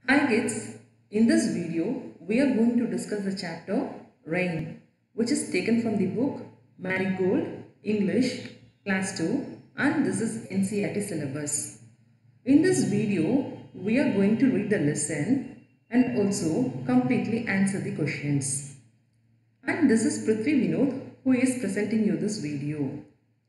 Hi kids, in this video we are going to discuss the chapter Rain, which is taken from the book Marigold English Class 2, and this is NCERT syllabus. In this video we are going to read the lesson and also completely answer the questions. And this is Prithvi Vinod who is presenting you this video.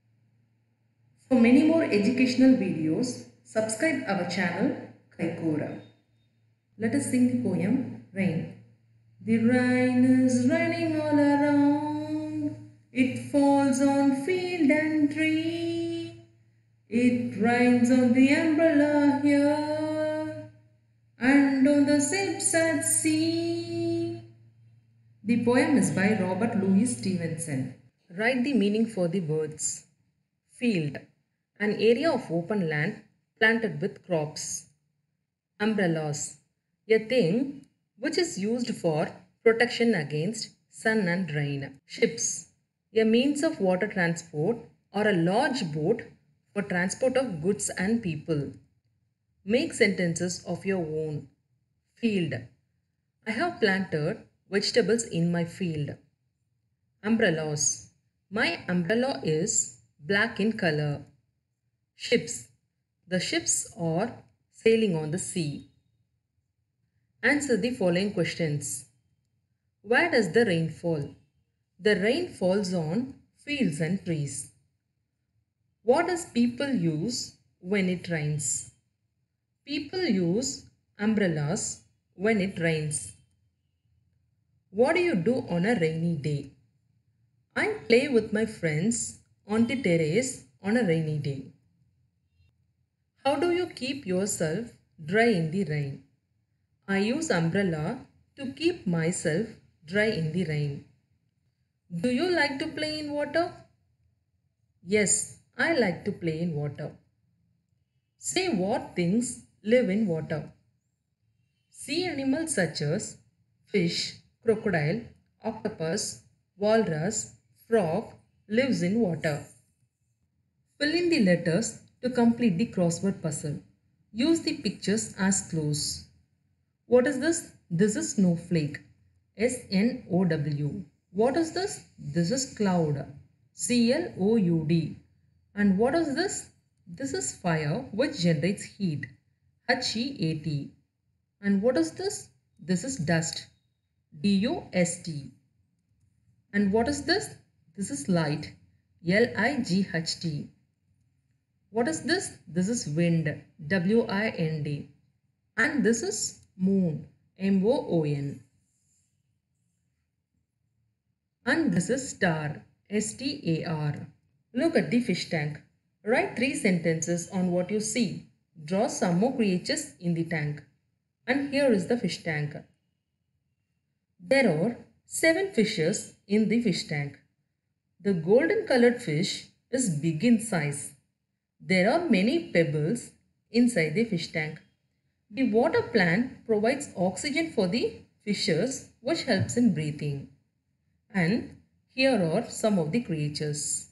For many more educational videos, subscribe our channel Kaikora. Let us sing the poem Rain. The rain is raining all around. It falls on field and tree. It rains on the umbrella here and on the ships at sea. The poem is by Robert Louis Stevenson. Write the meaning for the words. Field, an area of open land planted with crops. Umbrellas, a thing which is used for protection against sun and rain. Ships, a means of water transport or a large boat for transport of goods and people. Make sentences of your own. Field, I have planted vegetables in my field. Umbrellas, my umbrella is black in color. Ships, the ships are sailing on the sea. Answer the following questions. Where does the rain fall? The rain falls on fields and trees. What does people use when it rains? People use umbrellas when it rains. What do you do on a rainy day? I play with my friends on the terrace on a rainy day. How do you keep yourself dry in the rain? I use umbrella to keep myself dry in the rain. Do you like to play in water? Yes, I like to play in water. Say what things live in water. Sea animals such as fish, crocodile, octopus, walrus, frog lives in water. Fill in the letters to complete the crossword puzzle. Use the pictures as clues. What is this? This is snowflake. S-N-O-W. What is this? This is cloud. C-L-O-U-D. And what is this? This is fire which generates heat. H-E-A-T. And what is this? This is dust. D-U-S-T. And what is this? This is light. L-I-G-H-T. What is this? This is wind. W-I-N-D. And this is moon. M-O-O-N. And this is star. S-T-A-R. Look at the fish tank. Write 3 sentences on what you see. Draw some more creatures in the tank. And here is the fish tank. There are 7 fishes in the fish tank. The golden colored fish is big in size. There are many pebbles inside the fish tank. The water plant provides oxygen for the fishes, which helps in breathing. And here are some of the creatures.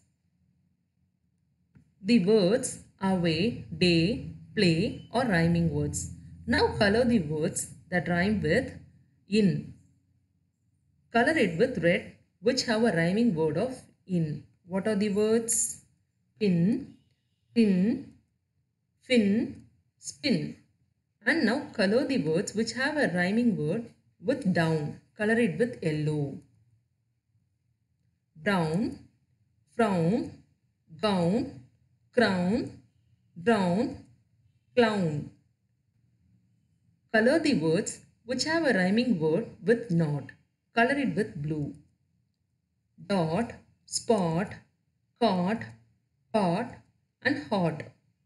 The words away, day, play are rhyming words. Now color the words that rhyme with in. Color it with red, which have a rhyming word of in. What are the words? Pin, pin, fin, spin. And now color the words which have a rhyming word with down. Color it with yellow. Brown, frown, gown, crown, brown, clown. Color the words which have a rhyming word with not. Color it with blue. Dot, spot, caught, pot, and hot.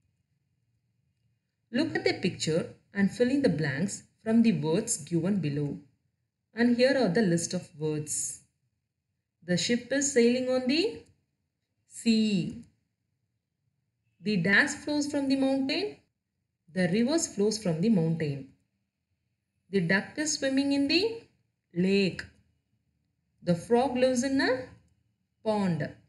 Look at the picture and fill in the blanks from the words given below. And here are the list of words. The ship is sailing on the sea. The dash flows from the mountain. The rivers flows from the mountain. The duck is swimming in the lake. The frog lives in a pond.